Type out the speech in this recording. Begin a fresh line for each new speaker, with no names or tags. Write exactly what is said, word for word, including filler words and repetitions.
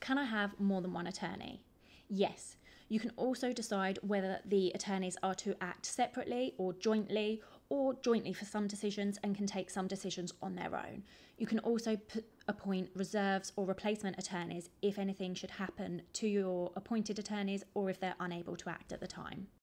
Can I have more than one attorney? Yes. You can also decide whether the attorneys are to act separately or jointly, or jointly for some decisions and can take some decisions on their own. You can also p- appoint reserves or replacement attorneys if anything should happen to your appointed attorneys or if they're unable to act at the time.